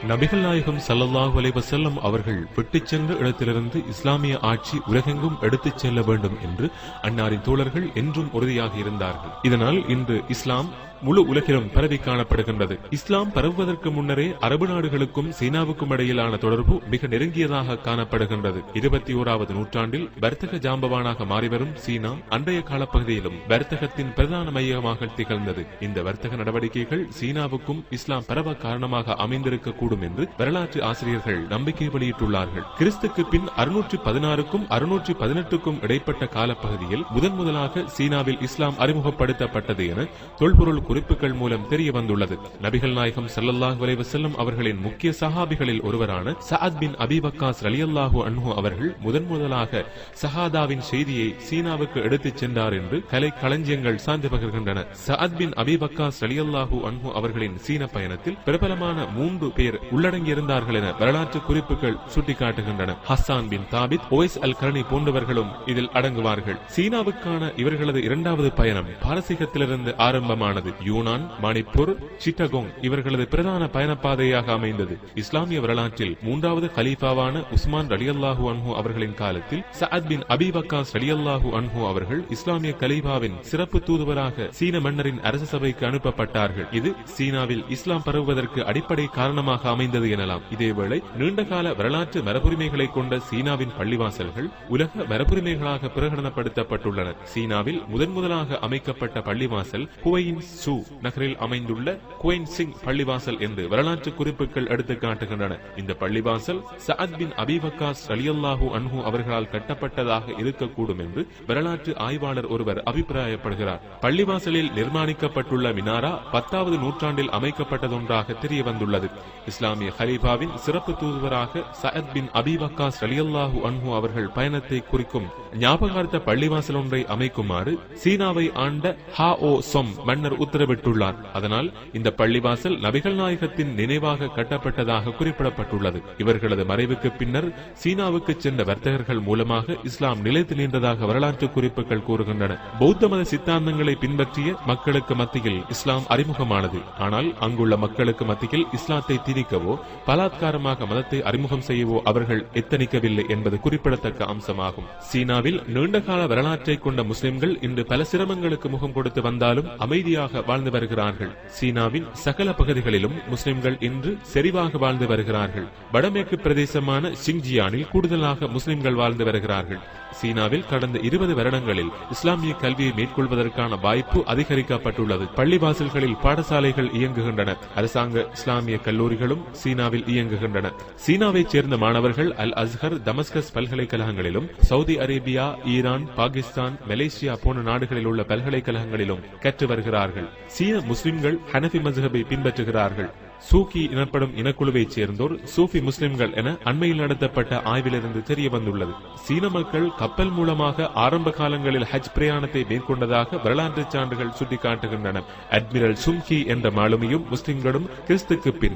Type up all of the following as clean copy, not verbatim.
நபிகள் நாயகம் ஸல்லல்லாஹு அலைஹி வஸல்லம் அவர்கள் விட்டுச் சென்ற இடத்திலிருந்து இஸ்லாமிய ஆட்சி உலகெங்கும் எடுத்துச் செல்ல வேண்டும் என்று அன்னாரின் தோழர்கள் என்றும் உறுதியாக இருந்தார்கள். இதனால் இன்று இஸ்லாம் முழு உலகிலும் பரவி காணப்படுகின்றது. இஸ்லாம் பரவுவதற்கு முன்னரே அரபு நாடுகளுக்கும் சீனாவுக்கும் இடையிலான தொடர்பு மிக நெருங்கியதாக காணப்படுகின்றது. 21வது நூற்றாண்டில் வர்த்தக ஜாம்பவானாக மாறிவரும் சீனா அன்றைய காலப்பகுதியிலும் வர்த்தகத்தின் பிரதான மையமாக திகழ்ந்தது. இந்த வர்த்தக நடவடிக்கைகள் சீனாவுக்கும் இஸ்லாம் பரவ காரணமாக அமைந்திருக்கக்கூடும் என்று வரலாற்று ஆசிரியர்கள் நம்பிக்கை வெளியிட்டுள்ளார்கள். கிறிஸ்துக்கு பின் 616க்கும் 618க்கும் இடைப்பட்ட காலப்பகுதியில் முதலாக சீனாவில் இஸ்லாம் அறிமுகப்படுத்தப்பட்டது என தொல்பொருள் குறிப்புகள் மூலம் தெரிய வந்துள்ளது. நபிகள் நாயகம் ஸல்லல்லாஹு அலைஹி வஸல்லம் அவர்களின் முக்கிய சஹாபிகளில் ஒருவரான சஅத் பின் அபி வக்காஸ் ரலியல்லாஹு அன்ஹு அவர்கள் முதலாக ஷஹாதாவின் செய்தியை சீனாவுக்கு எடுத்துச் சென்றார் என்று கலை களஞ்சியங்கள் சான்று பகிர்கின்றன. சஅத் பின் அபி வக்காஸ் ரலியல்லாஹு அன்ஹு அவர்களின் சீன பயணத்தில் பிரபலமான 3 பேர் உள்ளடங்கியிருந்தார்கள் என வரலாற்று குறிப்புகள் சுட்டிக்காட்டுகின்றன. ஹஸ்ஸான் பின் தாபித், ஒவைஸ் அல் கர்னி போன்றவர்களும் இதில் அடங்குவார்கள். சீனாவுக்கான இவர்களது இரண்டாவது பயணம் பாரசீகத்திலிருந்து ஆரம்பமானது. யூனான், மணிப்பூர், சிட்டகோங் இவர்களது பிரதான பயணப்பாதையாக அமைந்தது. இஸ்லாமிய வரலாற்றில் 3வது கலீஃபாவான உஸ்மான் ரலியல்லாஹு அன்ஹு அவர்களின் காலத்தில் சஅத் பின் அபி வக்காஸ் ரலியல்லாஹு அன்ஹு அவர்கள் இஸ்லாமிய கலீஃபாவின் சிறப்பு தூதுவராக சீன மன்னரின் அரச சபைக்கு அனுப்பப்பட்டார்கள். இது சீனாவில் இஸ்லாம் பரவுவதற்கு அடிப்படை காரணமாக அமைந்தது எனலாம். இதேவேளை நீண்டகால வரலாற்று மரபுரிமைகளை கொண்ட சீனாவின் பள்ளிவாசல்கள் உலக மரபுரிமைகளாக பிரகடனப்படுத்தப்பட்டுள்ளன. சீனாவில் முதலாக அமைக்கப்பட்ட பள்ளிவாசல் குவையின் சூ நகரில் அமைந்துள்ள குவைன் சிங் பள்ளிவாசல் என்று வரலாற்று குறிப்புகள் எடுத்து காட்டுகின்றன. இந்த பள்ளிவாசல் சஅத் பின் அபி வக்காஸ் ரலியல்லாஹு அன்ஹு அவர்களால் கட்டப்பட்டதாக இருக்கக்கூடும் என்று வரலாற்று ஆய்வாளர் ஒருவர் அபிப்பிராயப்படுகிறார். பள்ளிவாசலில் நிர்மாணிக்கப்பட்டுள்ள மினாரா 10வது நூற்றாண்டில் அமைக்கப்பட்டதொன்றாக தெரிய வந்துள்ளது. இஸ்லாமிய கலீஃபாவின் சிறப்பு தூதுவராக சஅத் பின் அபி வக்காஸ் ரலியல்லாஹு அன்ஹு அவர்கள் பயணத்தை குறிக்கும் ஞாபகார்த்த பள்ளிவாசல் ஒன்றை அமைக்குமாறு சீனாவை ஆண்ட ஹாஓ சொம் மன்னர் உத்தரவிட்டுள்ளார். அதனால் இந்த பள்ளிவாசல் நபிகள் நாயகத்தின் நினைவாக கட்டப்பட்டதாக குறிப்பிடப்பட்டுள்ளது. இவர்களது மறைவுக்கு பின்னர் சீனாவுக்கு சென்ற வர்த்தகர்கள் மூலமாக இஸ்லாம் நிலைத்து நின்றதாக வரலாற்று குறிப்புகள் கூறுகின்றன. பௌத்த மத சித்தாந்தங்களை பின்பற்றிய மக்களுக்கு மத்தியில் இஸ்லாம் அறிமுகமானது. ஆனால் அங்குள்ள மக்களுக்கு மத்தியில் இஸ்லாத்தை திணிக்கவோ பலாத்காரமாக மதத்தை அறிமுகம் செய்யவோ அவர்கள் எத்தனிக்கவில்லை என்பது குறிப்பிடத்தக்க அம்சமாகும். சீனாவில் நீண்டகால வரலாற்றை கொண்ட முஸ்லிம்கள் இன்று பல சிரமங்களுக்கு முகம் கொடுத்து வந்தாலும் அமைதியாக வாழ்ந்து வருகிறார்கள். சீனாவின் சகல பகுதிகளிலும் முஸ்லிம்கள் இன்று செறிவாக வாழ்ந்து வருகிறார்கள். வடமேற்கு பிரதேசமான ஷிங்ஜியானில் கூடுதலாக முஸ்லிம்கள் வாழ்ந்து வருகிறார்கள். சீனாவில் கடந்த 20 வருடங்களில் இஸ்லாமிய கல்வியை மேற்கொள்வதற்கான வாய்ப்பு அதிகரிக்கப்பட்டுள்ளது. பள்ளிவாசல்களில் பாடசாலைகள் இயங்குகின்றன. அரசாங்க இஸ்லாமிய கல்லூரிகளும் சீனாவில் இயங்குகின்றன. சீனாவைச் சேர்ந்த மாணவர்கள் அல் அஸ்ஹர், தமஸ்கஸ் பல்கலைக்கழகங்களிலும் Saudi Arabia, Iran, Pakistan, Malaysia போன்ற நாடுகளில் உள்ள பல்கலைக்கழகங்களிலும் கற்று வருகிறார்கள். சீன முஸ்லிம்கள் ஹனஃபி மஸ்ஹபை பின்பற்றுகிறார்கள். சூக்கி எனப்படும் இனக்குழுவைச் சேர்ந்தோர் சூஃபி முஸ்லிம்கள் என அண்மையில் நடத்தப்பட்ட ஆய்விலிருந்து தெரிய வந்துள்ளது. சீன மக்கள் கப்பல் மூலமாக ஆரம்ப காலங்களில் ஹஜ் பிரயாணத்தை மேற்கொண்டதாக வரலாற்று சான்றுகள் சுட்டிக்காட்டுகின்றன. அட்மிரல் சும்கி என்ற மாலுமியும் முஸ்லிம்களும் கிறிஸ்துக்கு பின்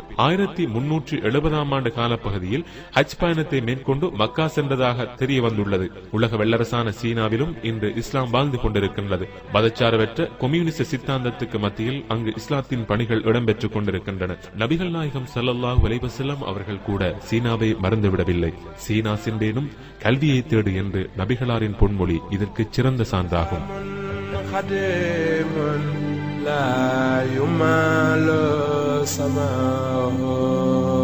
1370ஆம் ஆண்டு காலப்பகுதியில் ஹஜ் பயணத்தை மேற்கொண்டு மக்கா சென்றதாக தெரிய வந்துள்ளது. உலக வல்லரசான சீனாவிலும் இன்று இஸ்லாம் வாழ்ந்து கொண்டிருக்கின்றது. மதச்சார்பற்ற கம்யூனிஸ்ட் சித்தாந்தத்துக்கு மத்தியில் அங்கு இஸ்லாத்தின் பணிகள் இடம்பெற்றுக் கொண்டிருக்கின்றன. நபிகள் நாயகம் ஸல்லல்லாஹு அலைஹி வஸல்லம் அவர்கள் கூட சீனாவை மறந்துவிடவில்லை. சீனா சென்றேனும் கல்வியை தேடு என்று நபிகளாரின் பொன்மொழி இதற்கு சிறந்த சான்றாகும். لا يمال سماه